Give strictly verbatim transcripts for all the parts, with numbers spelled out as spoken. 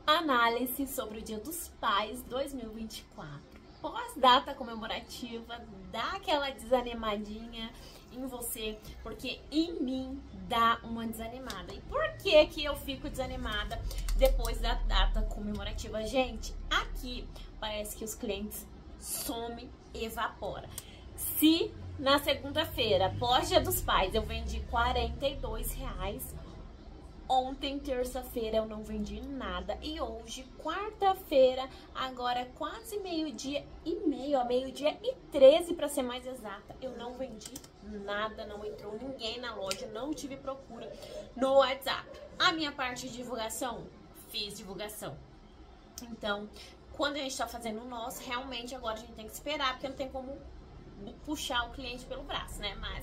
Análise sobre o Dia dos Pais dois mil e vinte e quatro. Pós-data comemorativa, dá aquela desanimadinha em você, porque em mim dá uma desanimada. E por que que eu fico desanimada depois da data comemorativa? Gente, aqui parece que os clientes somem e evapora. Se na segunda-feira, pós-dia dos pais, eu vendi quarenta e dois reais, ontem, terça-feira, eu não vendi nada. E hoje, quarta-feira, agora quase meio-dia e meio, a meio-dia e treze, para ser mais exata, eu não vendi nada, não entrou ninguém na loja, não tive procura no WhatsApp. A minha parte de divulgação, fiz divulgação. Então, quando a gente tá fazendo o nosso, realmente agora a gente tem que esperar, porque não tem como puxar o cliente pelo braço, né? Mas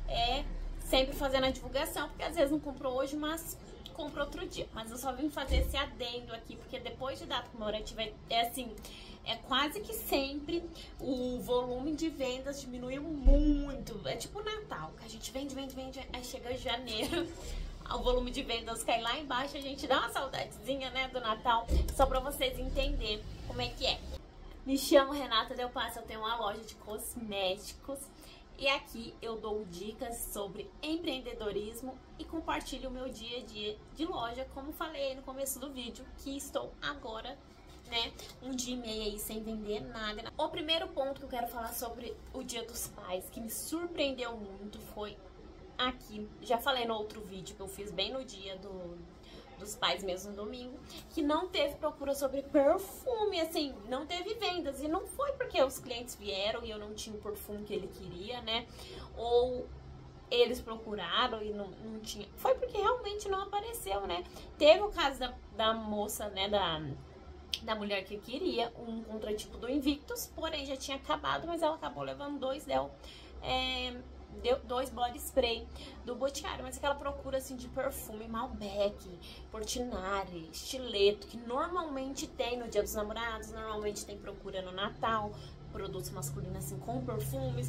é sempre fazendo a divulgação, porque às vezes não comprou hoje, mas compra outro dia. Mas eu só vim fazer esse adendo aqui, porque depois de data comemorativa, é assim, é quase que sempre o volume de vendas diminuiu muito. É tipo o Natal, que a gente vende, vende, vende, aí chega janeiro, o volume de vendas cai lá embaixo, a gente dá uma saudadezinha, né, do Natal, só pra vocês entenderem como é que é. Me chamo Renata Del Passo, eu tenho uma loja de cosméticos. E aqui eu dou dicas sobre empreendedorismo e compartilho o meu dia a dia de loja, como falei no começo do vídeo, que estou agora, né, um dia e meio aí sem vender nada. O primeiro ponto que eu quero falar sobre o Dia dos Pais, que me surpreendeu muito, foi aqui. Já falei no outro vídeo que eu fiz bem no dia do... dos pais mesmo no domingo, que não teve procura sobre perfume, assim, não teve vendas, e não foi porque os clientes vieram e eu não tinha o perfume que ele queria, né, ou eles procuraram e não, não tinha, foi porque realmente não apareceu, né. Teve o caso da, da moça, né, da, da mulher que queria um contratipo do Invictus, porém já tinha acabado, mas ela acabou levando dois dela, é, deu dois body spray do Boticário, mas aquela procura assim de perfume, Malbec, Portinari, Stiletto, que normalmente tem no Dia dos Namorados, normalmente tem procura no Natal, produtos masculinos assim com perfumes,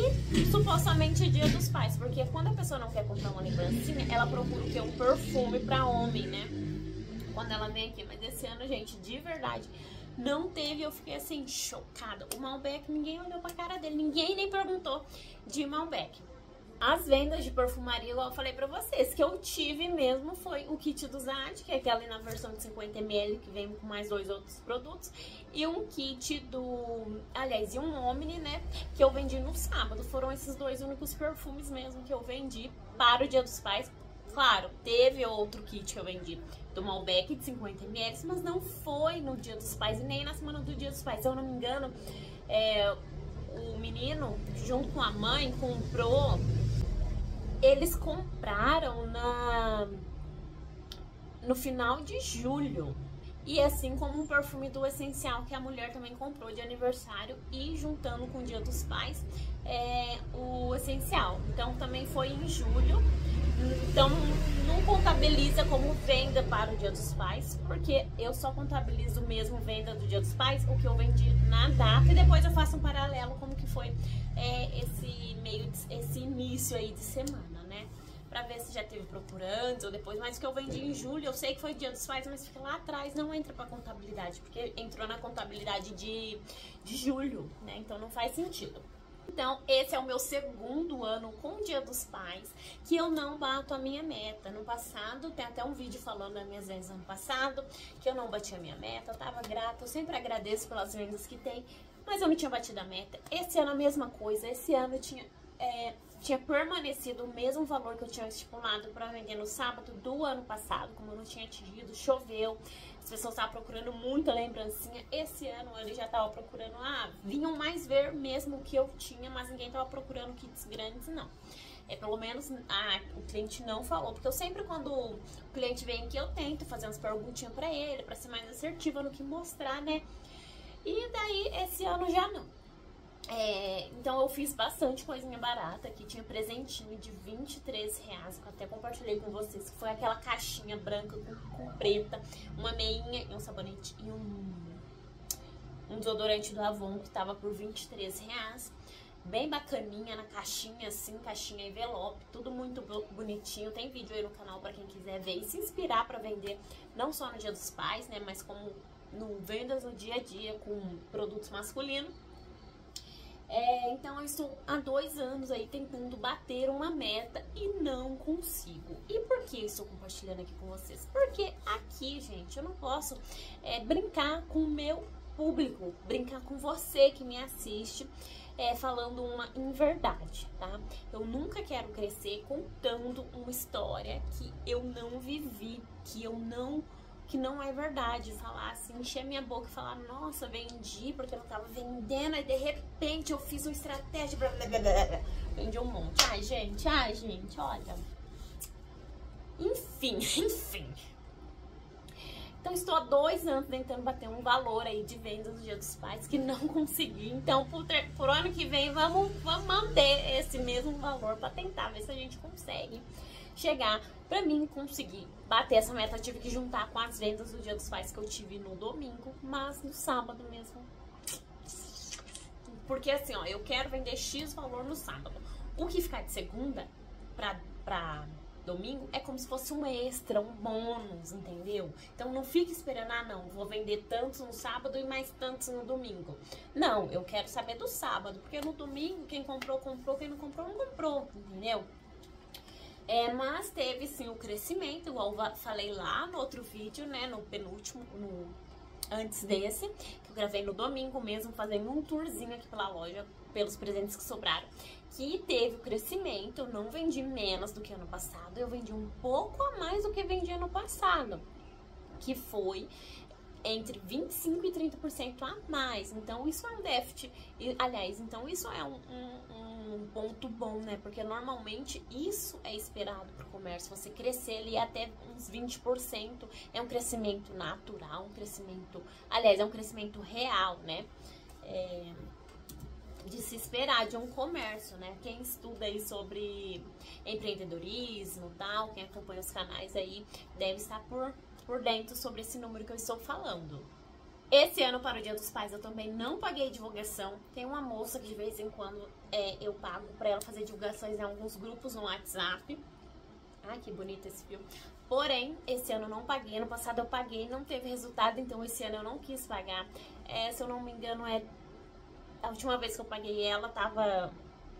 e supostamente é Dia dos Pais, porque quando a pessoa não quer comprar uma lembrancinha, ela procura o que? Um perfume pra homem, né? Quando ela vem aqui, mas esse ano, gente, de verdade, não teve, eu fiquei assim, chocada. O Malbec, ninguém olhou pra cara dele, ninguém nem perguntou de Malbec. As vendas de perfumaria, igual eu falei pra vocês, que eu tive mesmo foi o kit do Zad, que é aquela ali na versão de cinquenta mililitros, que vem com mais dois outros produtos, e um kit do, aliás, e um Omni, né, que eu vendi no sábado. Foram esses dois únicos perfumes mesmo que eu vendi para o Dia dos Pais. Claro, teve outro kit que eu vendi do Malbec de cinquenta mililitros, mas não foi no Dia dos Pais e nem na semana do Dia dos Pais. Se eu não me engano, é, o menino, junto com a mãe, comprou... Eles compraram na, no final de julho. E assim como um perfume do Essencial, que a mulher também comprou de aniversário, e juntando com o Dia dos Pais, é, o Essencial. Então também foi em julho. Então não contabiliza como venda para o Dia dos Pais, porque eu só contabilizo mesmo venda do Dia dos Pais, o que eu vendi na data, e depois eu faço um paralelo como que foi é, esse meio, de, esse início aí de semana, né? Pra ver se já teve procura antes ou depois, mas o que eu vendi em julho, eu sei que foi Dia dos Pais, mas fica lá atrás, não entra pra contabilidade, porque entrou na contabilidade de, de julho, né? Então não faz sentido. Então, esse é o meu segundo ano com o Dia dos Pais, que eu não bato a minha meta. No passado, tem até um vídeo falando das minhas vendas no ano passado, que eu não bati a minha meta, eu tava grata, eu sempre agradeço pelas vendas que tem, mas eu não tinha batido a meta. Esse ano a mesma coisa, esse ano eu tinha, é, tinha permanecido o mesmo valor que eu tinha estipulado para vender no sábado do ano passado, como eu não tinha atingido, choveu, as pessoas estavam procurando muita lembrancinha. Esse ano ele já estava procurando, ah, vinham mais ver mesmo o que eu tinha, mas ninguém estava procurando kits grandes, não. É, pelo menos ah, o cliente não falou, porque eu sempre, quando o cliente vem aqui, eu tento fazer umas perguntinhas para ele, para ser mais assertiva no que mostrar, né? E daí, esse ano já não. É, então eu fiz bastante coisinha barata, que tinha presentinho de vinte e três reais, que eu até compartilhei com vocês, que foi aquela caixinha branca com, com preta, uma meinha e um sabonete e um, um desodorante do Avon, que tava por vinte e três reais. bem bacaninha, na caixinha assim, caixinha envelope, tudo muito bonitinho. Tem vídeo aí no canal pra quem quiser ver e se inspirar pra vender, não só no Dia dos Pais, né, mas como no vendas no dia a dia com produtos masculinos. É, então eu estou há dois anos aí tentando bater uma meta e não consigo. E por que eu estou compartilhando aqui com vocês? Porque aqui, gente, eu não posso é, brincar com o meu público, brincar com você que me assiste, é, falando uma inverdade, tá? Eu nunca quero crescer contando uma história que eu não vivi, que eu não... que não é verdade, falar assim, encher minha boca e falar, nossa, vendi porque eu não tava vendendo, aí de repente eu fiz uma estratégia, blá, blá, blá, blá. Vendi um monte. Ai, gente, ai, gente, olha. Enfim, enfim. Então, estou há dois anos tentando bater um valor aí de vendas no Dia dos Pais, que não consegui. Então, por, por ano que vem, vamos, vamos manter esse mesmo valor para tentar ver se a gente consegue chegar. Pra mim conseguir bater essa meta, eu tive que juntar com as vendas do Dia dos Pais que eu tive no domingo, mas no sábado mesmo. Porque assim, ó, eu quero vender X valor no sábado. O que ficar de segunda pra, pra domingo é como se fosse um extra, um bônus, entendeu? Então não fique esperando, ah não, vou vender tantos no sábado e mais tantos no domingo. Não, eu quero saber do sábado, porque no domingo quem comprou, comprou, quem não comprou, não comprou, entendeu? É, mas teve sim o crescimento, igual eu falei lá no outro vídeo, né, no penúltimo, no, antes desse, que eu gravei no domingo mesmo, fazendo um tourzinho aqui pela loja, pelos presentes que sobraram, que teve o crescimento. Eu não vendi menos do que ano passado, eu vendi um pouco a mais do que vendi ano passado, que foi entre vinte e cinco por cento e trinta por cento a mais. Então isso é um déficit, e, aliás, então isso é um, um, um ponto bom, né? Porque normalmente isso é esperado pro comércio, você crescer ali até uns vinte por cento, é um crescimento natural, um crescimento, aliás, é um crescimento real, né? É, de se esperar de um comércio, né? Quem estuda aí sobre empreendedorismo e tal, quem acompanha os canais aí, deve estar por por dentro sobre esse número que eu estou falando. Esse ano, para o Dia dos Pais, eu também não paguei divulgação. Tem uma moça que de vez em quando é, eu pago para ela fazer divulgações em alguns grupos no WhatsApp. Ai, que bonito esse filme. Porém, esse ano eu não paguei. Ano passado eu paguei, não teve resultado, então esse ano eu não quis pagar. É, se eu não me engano, é a última vez que eu paguei ela tava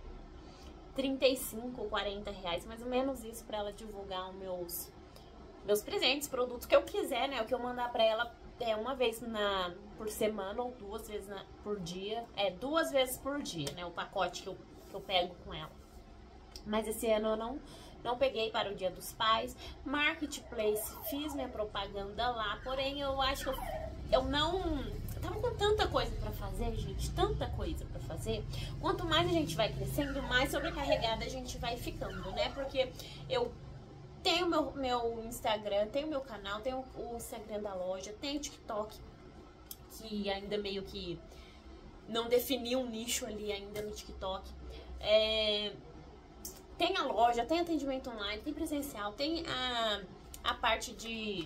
trinta e cinco, quarenta reais, mais ou menos isso, para ela divulgar os meus meus presentes, produtos que eu quiser, né? O que eu mandar pra ela é uma vez na, por semana ou duas vezes na, por dia. É, duas vezes por dia, né? O pacote que eu, que eu pego com ela. Mas esse ano eu não, não peguei para o Dia dos Pais. Marketplace, fiz minha propaganda lá. Porém, eu acho que eu, eu não... Eu tava com tanta coisa pra fazer, gente. Tanta coisa pra fazer. Quanto mais a gente vai crescendo, mais sobrecarregada a gente vai ficando, né? Porque eu... Tenho meu, meu Instagram, tenho meu canal, tenho o Instagram da loja, tenho o TikTok, que ainda meio que não defini um nicho ali ainda no TikTok. É, tem a loja, tem atendimento online, tem presencial, tem a, a parte de,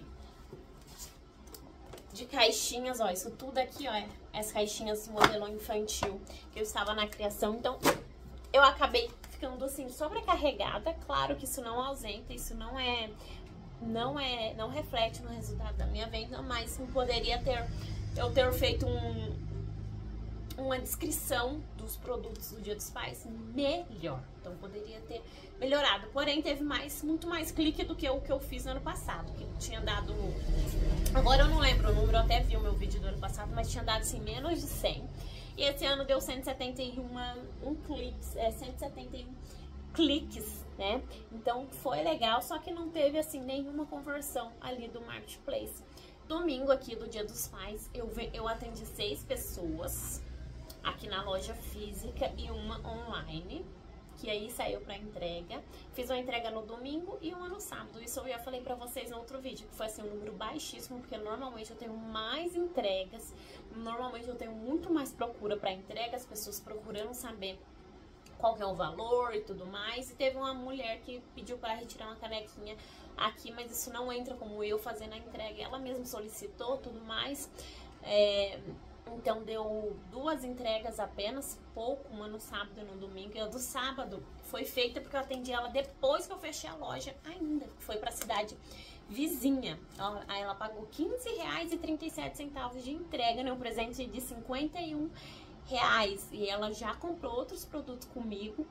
de caixinhas, ó, isso tudo aqui, ó, as caixinhas modelo infantil que eu estava na criação, então eu acabei ficando assim sobrecarregada. Claro que isso não ausenta, isso não é não é não reflete no resultado da minha venda, mas poderia ter eu ter feito um uma descrição dos produtos do Dia dos Pais melhor, então poderia ter melhorado. Porém, teve mais muito mais clique do que o que eu fiz no ano passado, que tinha dado, agora eu não lembro o número, eu até vi o meu vídeo do ano passado, mas tinha dado assim menos de cem. E esse ano deu cento e setenta e um, um cliques, é, cento e setenta e um cliques, né? Então foi legal, só que não teve assim nenhuma conversão ali do Marketplace. Domingo aqui do Dia dos Pais, eu, eu atendi seis pessoas aqui na loja física e uma online, que aí saiu pra entrega. Fiz uma entrega no domingo e uma no sábado. Isso eu já falei pra vocês no outro vídeo, que foi assim um número baixíssimo, porque normalmente eu tenho mais entregas, normalmente eu tenho muito mais procura pra entrega, as pessoas procurando saber qual que é o valor e tudo mais. E teve uma mulher que pediu para retirar uma canequinha aqui, mas isso não entra como eu fazendo a entrega. Ela mesma solicitou tudo mais. É... Então deu duas entregas apenas, pouco, uma no sábado e no domingo. E a do sábado foi feita porque eu atendi ela depois que eu fechei a loja ainda. Foi pra cidade vizinha. Aí ela pagou quinze reais e trinta e sete centavos de entrega, né? Um presente de cinquenta e um reais. E ela já comprou outros produtos comigo.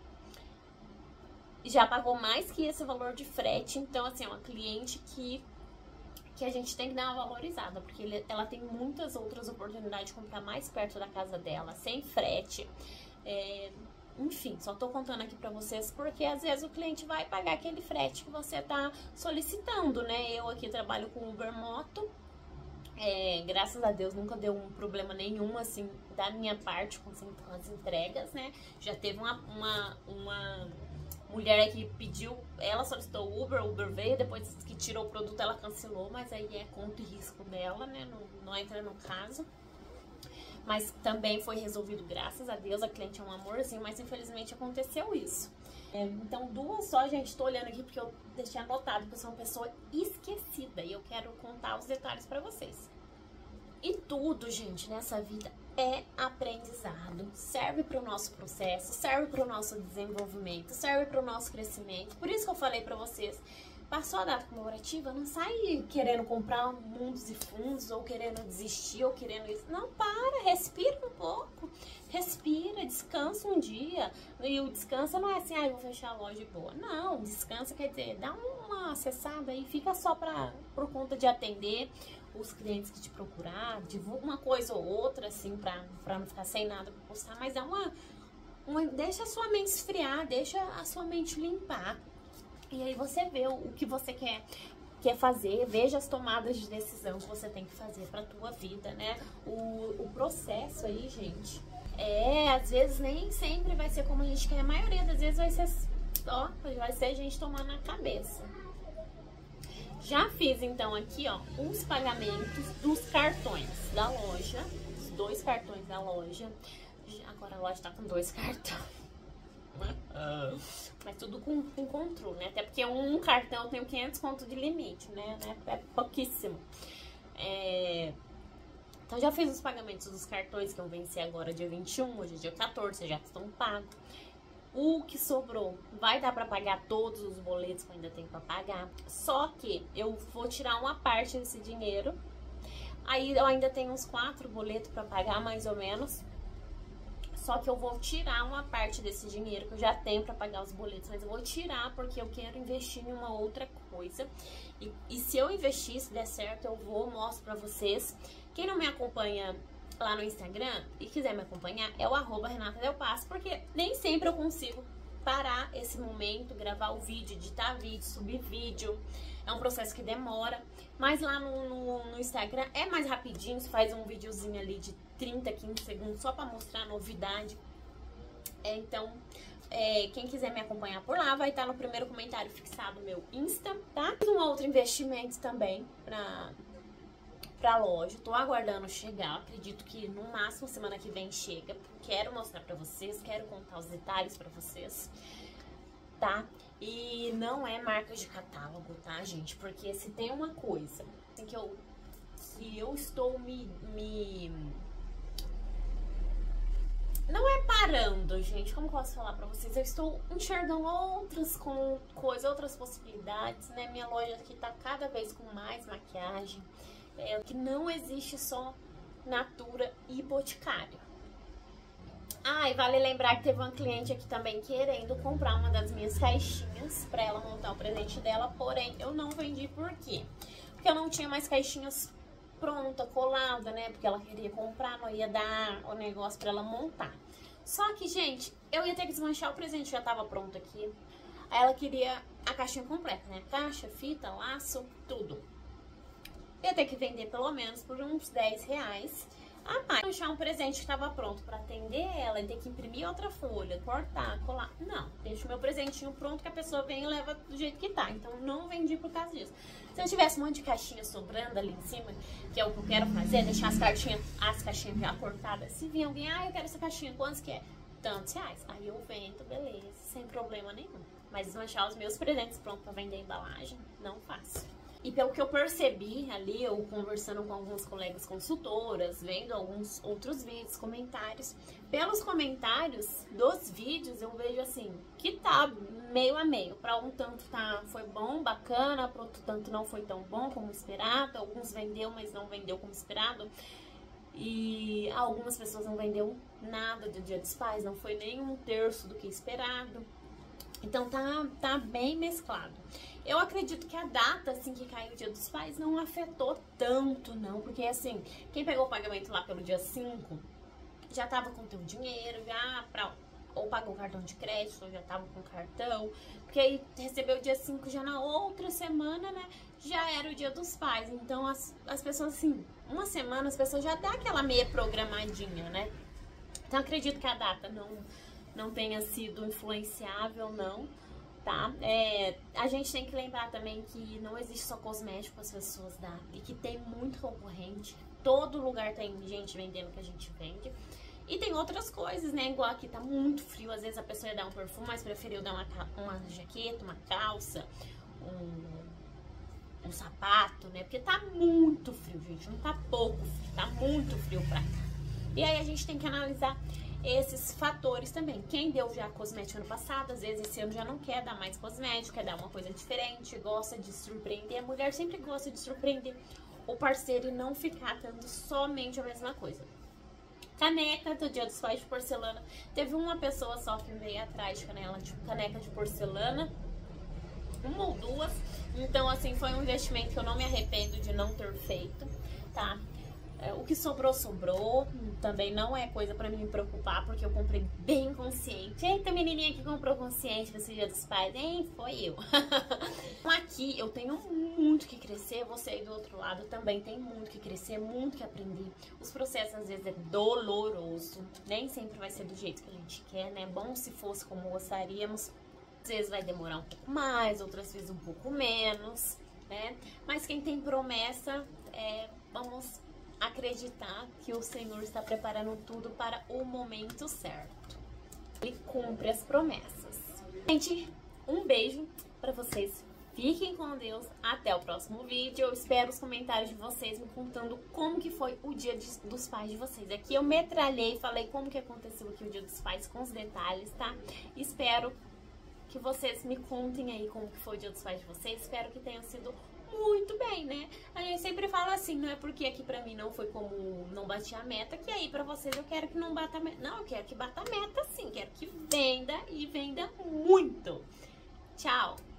Já pagou mais que esse valor de frete. Então, assim, é uma cliente que... que a gente tem que dar uma valorizada, porque ele, ela tem muitas outras oportunidades de comprar mais perto da casa dela, sem frete. É, enfim, só tô contando aqui pra vocês porque às vezes o cliente vai pagar aquele frete que você tá solicitando, né? Eu aqui trabalho com Uber Moto, é, graças a Deus nunca deu um problema nenhum, assim, da minha parte com as entregas, né? Já teve uma... uma, uma mulher que pediu, ela solicitou o Uber, o Uber veio, depois que tirou o produto ela cancelou, mas aí é conta e risco dela, né, não, não entra no caso. Mas também foi resolvido, graças a Deus, a cliente é um amorzinho, mas infelizmente aconteceu isso. É, então duas só, gente, tô olhando aqui porque eu deixei anotado, porque eu sou uma pessoa esquecida e eu quero contar os detalhes pra vocês. E tudo, gente, nessa vida é aprendizado, serve para o nosso processo, serve para o nosso desenvolvimento, serve para o nosso crescimento. Por isso que eu falei para vocês, passou a data comemorativa, não sai querendo comprar mundos e fundos, ou querendo desistir, ou querendo isso. Não, para, respira um pouco, respira, descansa um dia. E o descansa não é assim, ah, eu vou fechar a loja de boa. Não, descansa quer dizer, dá uma acessada aí, fica só pra, por conta de atender os clientes que te procurar, divulga uma coisa ou outra, assim, pra, pra não ficar sem nada pra postar, mas dá uma, uma... deixa a sua mente esfriar, deixa a sua mente limpar. E aí você vê o, o que você quer, quer fazer, veja as tomadas de decisão que você tem que fazer pra tua vida, né? O, o processo aí, gente, é, às vezes nem sempre vai ser como a gente quer, a maioria das vezes vai ser, ó, vai ser a gente tomando na cabeça. Já fiz, então, aqui, ó, os pagamentos dos cartões da loja. Os dois cartões da loja. Agora a loja tá com dois cartões. Mas tudo com, com controle, né? Até porque um cartão eu tenho quinhentos conto de limite, né? É pouquíssimo. É... Então, já fiz os pagamentos dos cartões que eu venci agora dia vinte e um, hoje é dia quatorze, já estão pagos. O que sobrou vai dar pra pagar todos os boletos que eu ainda tenho pra pagar. Só que eu vou tirar uma parte desse dinheiro. Aí eu ainda tenho uns quatro boletos pra pagar, mais ou menos. Só que eu vou tirar uma parte desse dinheiro que eu já tenho pra pagar os boletos. Mas eu vou tirar porque eu quero investir em uma outra coisa. E, e se eu investir, se der certo, eu vou, mostro pra vocês. Quem não me acompanha lá no Instagram e quiser me acompanhar, é o arroba Renata Del Passo, porque nem sempre eu consigo parar esse momento, gravar o vídeo, editar vídeo, subir vídeo. É um processo que demora, mas lá no, no, no Instagram é mais rapidinho, você faz um videozinho ali de trinta, quinze segundos só pra mostrar a novidade. É, então, é, quem quiser me acompanhar por lá, vai estar no primeiro comentário fixado meu Insta, tá? Um outro investimento também pra... pra loja, tô aguardando chegar, acredito que no máximo semana que vem chega, quero mostrar pra vocês, quero contar os detalhes pra vocês, tá? E não é marca de catálogo, tá, gente? Porque se tem uma coisa assim, que, eu, que eu estou me, me... Não é parando, gente, como eu posso falar pra vocês? Eu estou enxergando outras com, coisas, outras possibilidades, né? Minha loja aqui tá cada vez com mais maquiagem. É, que não existe só Natura e Boticário. Ah, e vale lembrar que teve uma cliente aqui também querendo comprar uma das minhas caixinhas pra ela montar o presente dela, porém eu não vendi. Por quê? Porque eu não tinha mais caixinhas pronta, colada, né? Porque ela queria comprar, não ia dar o negócio pra ela montar. Só que, gente, eu ia ter que desmanchar o presente, já tava pronto aqui. Aí ela queria a caixinha completa, né? Caixa, fita, laço, tudo. Ia ter que vender pelo menos por uns dez reais a mais. Achar um presente que estava pronto para atender ela e ter que imprimir outra folha, cortar, colar. Não, deixa o meu presentinho pronto que a pessoa vem e leva do jeito que tá. Então não vendi por causa disso. Se eu tivesse um monte de caixinha sobrando ali em cima, que é o que eu quero fazer, deixar as caixinhas, as caixinhas já cortadas. Se vir alguém, ah, eu quero essa caixinha, quantos que é? Tantos reais. Aí eu vendo, beleza, sem problema nenhum. Mas desmanchar os meus presentes pronto para vender embalagem, não faço. E pelo que eu percebi ali, eu conversando com alguns colegas consultoras, vendo alguns outros vídeos, comentários, pelos comentários dos vídeos eu vejo assim, que tá meio a meio. Para um tanto tá, foi bom, bacana, para outro tanto não foi tão bom como esperado, alguns vendeu, mas não vendeu como esperado. E algumas pessoas não vendeu nada do Dia dos Pais, não foi nem um terço do que esperado. Então tá, tá bem mesclado. Eu acredito que a data, assim, que caiu o Dia dos Pais não afetou tanto, não. Porque, assim, quem pegou o pagamento lá pelo dia cinco, já tava com o teu dinheiro, já pra, ou pagou cartão de crédito, ou já tava com cartão. Porque aí recebeu o dia cinco, já na outra semana, né, já era o Dia dos Pais. Então, as, as pessoas, assim, uma semana, as pessoas já dá aquela meia programadinha, né. Então, acredito que a data não... não tenha sido influenciável, não, tá? É, a gente tem que lembrar também que não existe só cosmético as pessoas dão, e que tem muito concorrente, todo lugar tem gente vendendo o que a gente vende, e tem outras coisas, né? Igual aqui tá muito frio, às vezes a pessoa ia dar um perfume, mas preferiu dar uma, uma jaqueta, uma calça, um, um sapato, né? Porque tá muito frio, gente, não tá pouco frio, tá muito frio pra cá. E aí a gente tem que analisar esses fatores também. Quem deu já cosmético ano passado, às vezes esse ano já não quer dar mais cosmético, quer dar uma coisa diferente, gosta de surpreender. A mulher sempre gosta de surpreender o parceiro e não ficar dando somente a mesma coisa. Caneca do Dia dos Pais de porcelana. Teve uma pessoa só que veio atrás de caneca, de caneca de porcelana, uma ou duas. Então, assim, foi um investimento que eu não me arrependo de não ter feito, tá? O que sobrou, sobrou. Também não é coisa pra me preocupar, porque eu comprei bem consciente. Eita, menininha que comprou consciente pra esse Dia dos Pais, hein? Foi eu. Aqui eu tenho muito que crescer, você aí do outro lado também tem muito que crescer, muito que aprender. Os processos às vezes é doloroso, nem sempre vai ser do jeito que a gente quer, né? Bom se fosse como gostaríamos. Às vezes vai demorar um pouco mais, outras vezes um pouco menos, né? Mas quem tem promessa, é, vamos acreditar que o Senhor está preparando tudo para o momento certo. Ele cumpre as promessas. Gente, um beijo para vocês. Fiquem com Deus. Até o próximo vídeo. Eu espero os comentários de vocês me contando como que foi o Dia de, dos Pais de vocês. Aqui eu metralhei, falei como que aconteceu aqui o Dia dos Pais com os detalhes, tá? Espero que vocês me contem aí como que foi o Dia dos Pais de vocês. Espero que tenha sido muito bem, né? A gente sempre fala assim, não é porque aqui pra mim não foi como não bati a meta, que aí pra vocês eu quero que não bata a meta. Não, eu quero que bata a meta sim, quero que venda e venda muito. Tchau!